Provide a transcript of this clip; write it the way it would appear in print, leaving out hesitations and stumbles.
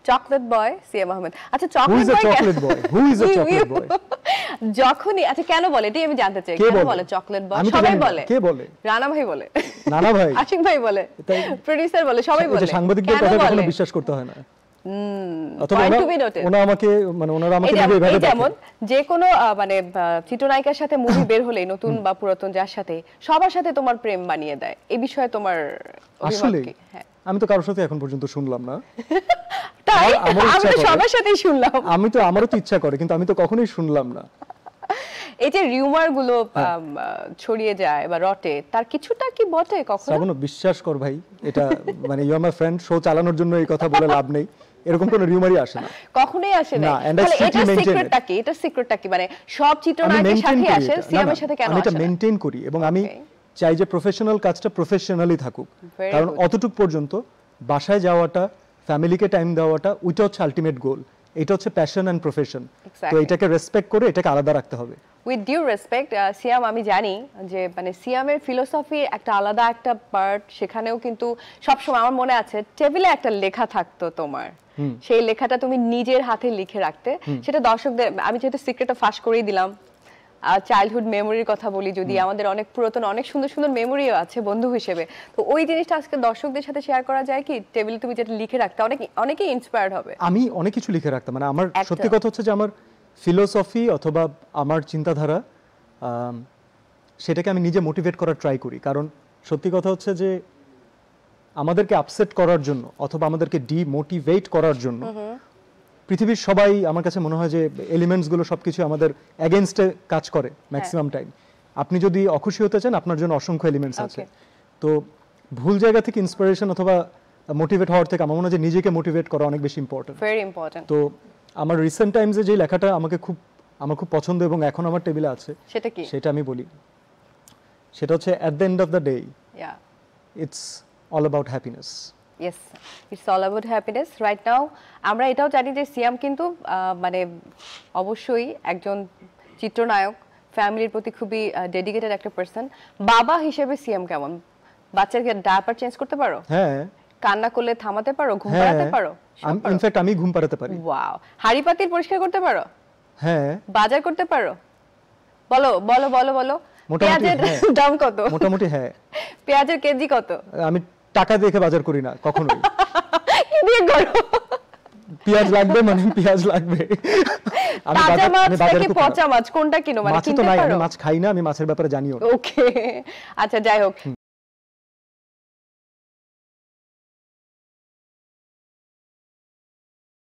Chocolate boy Siyam Ahmed. আচ্ছা chocolate boy chocolate boy, who is a chocolate boy? যখনই আচ্ছা কেন বলে এটাই আমি জানতে চাই, কেন বলে চকলেট বয়? সবাই বলে। কে বলে? রানা ভাই বলে, নানা ভাই, আশিক ভাই বলে, প্রোডিউসার বলে, সবাই বলে। এটা সাংবাদিকদের কথা কখনো বিশ্বাস করতে হয় না। অথবা ওনা আমাকে মানে ওনারা আমাকে এইভাবে দেখে। যেমন যে কোনো মানে চিত্রনায়িকার সাথে মুভি বের হলে নতুন বা পুরাতন যার সাথে সবার সাথে তোমার প্রেম বানিয়ে দেয়, এই বিষয়ে তোমার অভিমত কি? হ্যাঁ, আমি তো কারোর সাথে এখন পর্যন্ত শুনলাম না। তাই আমি তো সবার সাথেই শুনলাম। আমারও তো ইচ্ছা করে, কিন্তু আমি তো কখনোই শুনলাম না। এই যে রিউমার গুলো ছড়িয়ে যায় বা রটে, তার কিছুটা কি বটে কখনো? শ্রাবণ, বিশ্বাস কর ভাই, এটা মানে you are my friend, show চালানোর জন্য এই কথা বলে লাভ নেই। এরকম কোনো রিউমারই আসে না, কখনোই আসে না। তাহলে এটা সিক্রেটটা কি? এটা সিক্রেটটা কি? মানে সব চিত্রনায়কের সাথে আসে, সিয়ামের সাথে কেন আসে না? আমি এটা মেইনটেইন করি এবং আমি চাই যে প্রফেশনাল কাজটা প্রফেশনালি থাকুক। কারণ অতটুক পর্যন্ত বাসায় যাওয়াটা, ফ্যামিলিকে টাইম দেওয়াটা, ওইটা হচ্ছে আলটিমেট গোল। এটা হচ্ছে প্যাশন এন্ড প্রফেশন। তো এটাকে রেসপেক্ট করে এটাকে আলাদা রাখতে হবে। উইথ ডিউ রেসপেক্ট, সিয়াম, আমি জানি যে মানে সিয়ামের ফিলোসফি একটা আলাদা একটা পার্ট, সেখানেও কিন্তু সবসময় আমার মনে আছে টেবিলে একটা লেখা থাকতো তোমার, সেই লেখাটা তুমি নিজের হাতে লিখে রাখতে। সেটা দর্শকদের, আমি যেহেতু সিক্রেটটা ফাঁস করেই দিলাম, চাইল্ডহুড মেমোরির কথা বলি, যদি আমাদের অনেক পুরাতন অনেক সুন্দর সুন্দর মেমোরিও আছে বন্ধু হিসেবে, তো ওই জিনিসটা আজকে দর্শকদের সাথে শেয়ার করা যায় কি? টেবিলে তুমি যেটা লিখে রাখতে, অনেকেই ইন্সপায়ার্ড হবে। আমি অনেক কিছু লিখে রাখতাম, মানে আমার সত্যি কথা হচ্ছে যে আমার ফিলোসফি অথবা আমার চিন্তাধারা, সেটাকে আমি নিজে মোটিভেট করার ট্রাই করি। কারণ সত্যি কথা হচ্ছে যে আমাদেরকে আপসেট করার জন্য অথবা আমাদেরকে ডিমোটিভেট করার জন্য পৃথিবীর সবাই, আমার কাছে মনে হয় যে এলিমেন্টসগুলো সবকিছু আমাদের এগেইনস্টে কাজ করে ম্যাক্সিমাম টাইম। আপনি যদি অখুশি হতে চান, আপনার জন্য অসংখ্য এলিমেন্টস আছে। তো ভুল জায়গা থেকে ইন্সপিরেশন অথবা মোটিভেট হওয়ার থেকে আমার মনে হয় যে নিজেকে মোটিভেট করা অনেক বেশি ইম্পর্টেন্ট, ভেরি ইম্পর্টেন্ট। তো আমার রিসেন্ট টাইমসে যে লেখাটা আমার খুব পছন্দ এবং এখন আমার টেবিলে আছে, সেটা কি? সেটা আমি বলি। সেটা হচ্ছে at the end of the day, it's all about happiness. Yes, it's all about happiness. Right now আমরা এটাও জানি যে সিয়াম কিন্তু মানে অবশ্যই একজন চিত্রনায়ক, ফ্যামিলির প্রতি খুবই ডেডিকেটেড একটা পারসন। বাবা হিসেবে সিয়াম কেমন? বাচ্চাকে ডায়াপার চেঞ্জ করতে পারো? হ্যাঁ। কান্না করলে থামাতে পারো? ঘুম পাড়াতে পারো? ইনফ্যাক্ট আমি ঘুম পাড়াতে পারি। ওয়াও। হাড়ি পাতিল পরিষ্কার করতে পারো? হ্যাঁ। বাজার করতে পারো? বলো বলো বলো বলো। পেঁয়াজের দাম কত? মোটামুটি হ্যাঁ। পেঁয়াজের কেজি কত? আমি টাকা দেখে বাজার করি না কখনোই। কি দিয়ে করো? পেঁয়াজ লাগবে মানে পেঁয়াজ লাগবে। আমি বাজারে পচা মাছ কোনটা কিনো? মানে কিনতে পারো? আমি মাছ খাই না, আমি মাছের ব্যাপারে জানিও না। ওকে, আচ্ছা যাই হোক।